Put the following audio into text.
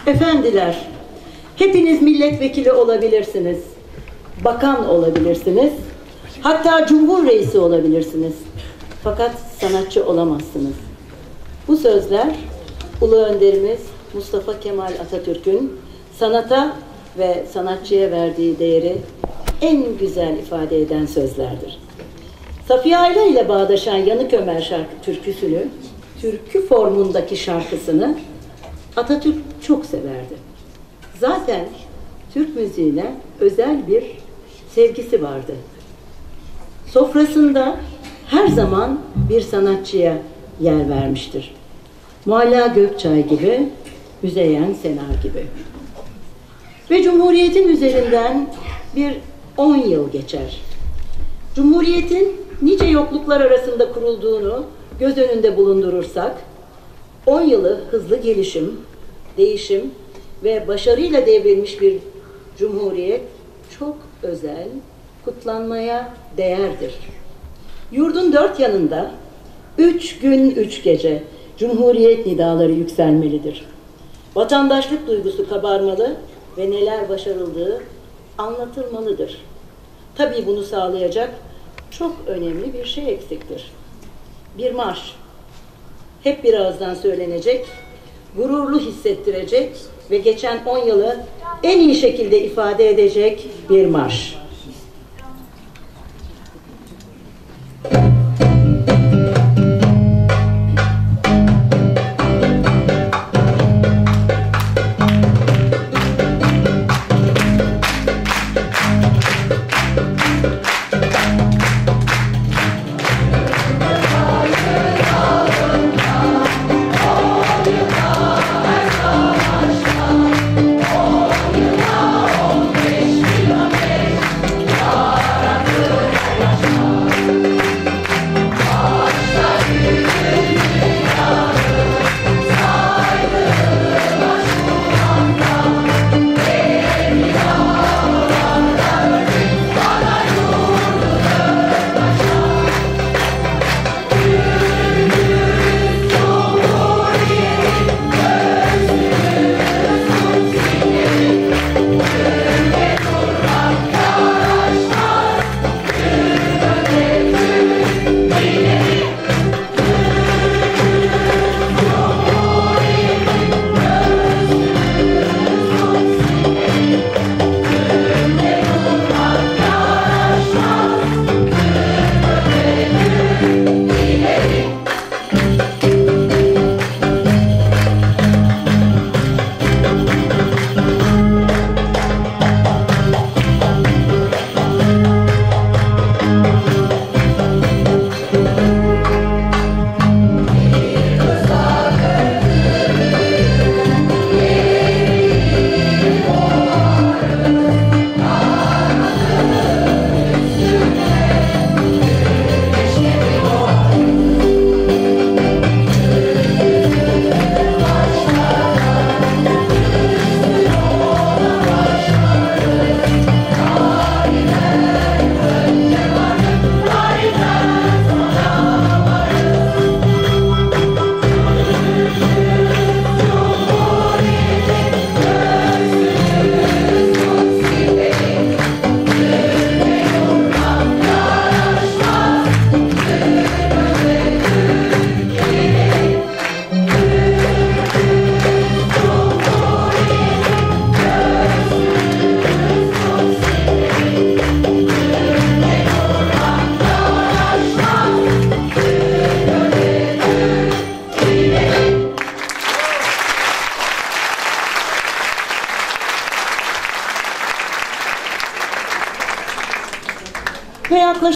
Efendiler, hepiniz milletvekili olabilirsiniz, bakan olabilirsiniz, hatta cumhur reisi olabilirsiniz. Fakat sanatçı olamazsınız. Bu sözler Ulu Önderimiz Mustafa Kemal Atatürk'ün sanata ve sanatçıya verdiği değeri en güzel ifade eden sözlerdir. Safiye Ayla ile bağdaşan Yanık Ömer türküsünü, türkü formundaki şarkısını Atatürk çok severdi. Zaten Türk müziğine özel bir sevgisi vardı. Sofrasında her zaman bir sanatçıya yer vermiştir. Mualla Gökçay gibi, Müzeyyen Senar gibi. Ve Cumhuriyet'in üzerinden bir 10 yıl geçer. Cumhuriyet'in nice yokluklar arasında kurulduğunu göz önünde bulundurursak, 10 yılı hızlı gelişim, değişim ve başarıyla devrilmiş bir cumhuriyet çok özel, kutlanmaya değerdir. Yurdun dört yanında 3 gün 3 gece cumhuriyet nidaları yükselmelidir. Vatandaşlık duygusu kabarmalı ve neler başarıldığı anlatılmalıdır. Tabii bunu sağlayacak çok önemli bir şey eksiktir. Bir marş. Hep bir ağızdan söylenecek, gururlu hissettirecek ve geçen 10 yılı en iyi şekilde ifade edecek bir marş. Ve yaklaşık